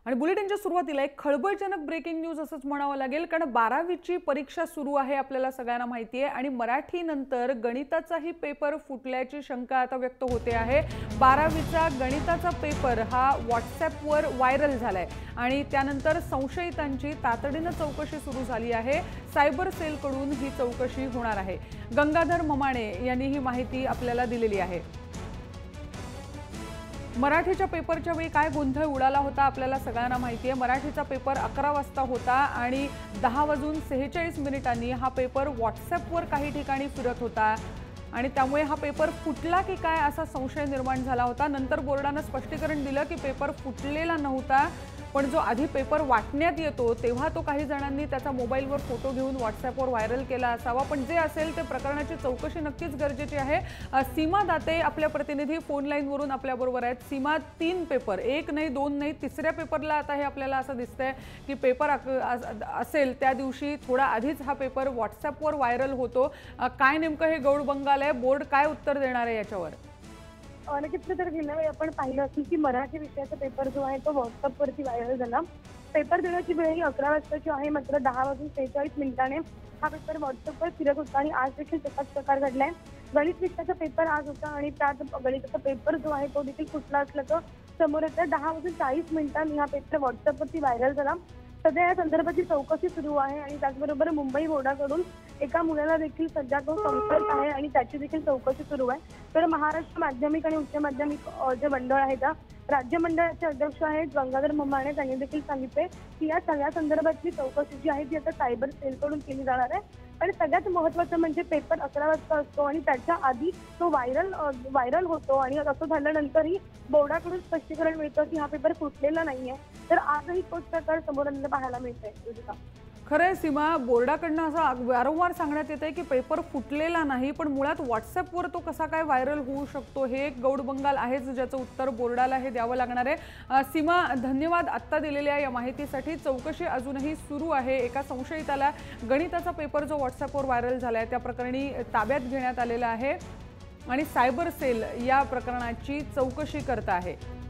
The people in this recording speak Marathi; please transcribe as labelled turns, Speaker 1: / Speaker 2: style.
Speaker 1: आणि बुलेटिनच्या सुरुवातीला एक खळबळजनक ब्रेकिंग न्यूज असंच म्हणावं लागेल, कारण 12वीची परीक्षा सुरू आहे, आपल्याला सगळ्यांना माहिती आहे आणि मराठी नंतर गणिताचाही पेपर फुटल्याची शंका आता व्यक्त होते आहे। 12वीचा गणिताचा पेपर हा व्हॉट्सॲपवर व्हायरल झालाय आणि त्यानंतर संशयितांची तातडीने चौकशी सुरू झाली आहे। सायबर सेलकडून ही चौकशी होणार आहे। गंगाधर ममाणे यांनी ही माहिती आपल्याला दिलेली आहे। मराठीच्या पेपरच्या वेळी काय गोंधळ उडाला होता आपल्याला सगळ्यांना माहिती आहे। मराठीचा पेपर 11 वाजता होता आणि 10:46 हा पेपर व्हॉट्सॲपवर काही ठिकाणी फिरत होता आणि त्यामुळे हा पेपर फुटला की काय असा संशय निर्माण झाला होता। नंतर बोर्डाने स्पष्टीकरण दिलं की पेपर फुटलेला नव्हता, पण जो आधी पेपर वाटण्यात येतो तेव्हा तो काही जणांनी त्याचा मोबाईलवर फोटो घेऊन व्हॉट्सॲपवर व्हायरल केला असावा। पण जे असेल ते प्रकरणाची चौकशी नक्कीच गरजेची आहे। सीमा दाते आपल्या प्रतिनिधी फोन लाईनवरून आपल्याबरोबर आहेत। सीमा, 3 पेपर, एक नाही दोन नाही, तिसऱ्या पेपरला आता हे आपल्याला असं दिसतंय की पेपर असेल त्या दिवशी थोडा आधीच हा पेपर व्हॉट्सॲपवर व्हायरल होतो। काय नेमकं हे गौडबंगाल आहे? बोर्ड काय उत्तर देणार आहे याच्यावर?
Speaker 2: नक्कीच तर गेल्या वेळी आपण पाहिलं असेल की मराठी विषयाचा पेपर जो आहे तो व्हॉट्सअपवरती व्हायरल झाला। पेपर देण्याची वेळ ही 11 वाजताची आहे, मात्र 10:46 हा पेपर व्हॉट्सअपवर फिरत होता आणि आज देखील तसाच प्रकार घडलाय। गणित विषयाचा पेपर आज होता आणि त्यात गणिताचा पेपर जो आहे तो देखील फुटला असल्याचं समोर येतं। 10:40 हा पेपर व्हॉट्सअपवरती व्हायरल झाला। सध्या या संदर्भाची चौकशी सुरू आहे आणि त्याचबरोबर मुंबई बोर्डाकडून एका मुलाला देखील सध्या तो संशयित आहे आणि त्याची देखील चौकशी सुरू आहे। तर महाराष्ट्र माध्यमिक आणि उच्च माध्यमिक जे मंडळ आहे त्या राज्य मंडळाचे अध्यक्ष आहेत गंगाधर ममाणे, त्यांनी देखील सांगितले की या सगळ्या संदर्भातली चौकशी जी आहे ती आता सायबर सेलकडून केली जाणार आहे। आणि सगळ्यात महत्त्वाचं म्हणजे पेपर 11 वाजता असतो आणि त्याच्या आधी तो व्हायरल होतो आणि असं झाल्यानंतरही बोर्डाकडून स्पष्टीकरण मिळतं की हा पेपर फुटलेला नाहीये। तर आजही तोच प्रकार समोर पाहायला मिळतोय।
Speaker 1: खरंय सीमा, बोर्डाकडनं असं वारंवार सांगण्यात येतंय की पेपर फुटलेला नाही, पण मुळात व्हॉट्सॲपवर तो कसा काय व्हायरल होऊ शकतो हे एक गौडबंगाल आहेच, ज्याचं उत्तर बोर्डाला हे द्यावं लागणार आहे। सीमा, धन्यवाद आत्ता दिलेल्या या माहितीसाठी। चौकशी अजूनही सुरू आहे। एका संशयिताला गणिताचा पेपर जो व्हॉट्सॲपवर व्हायरल झालाय त्या प्रकरणी ताब्यात घेण्यात आलेला आहे आणि सायबर सेल या प्रकरणाची चौकशी करत आहे।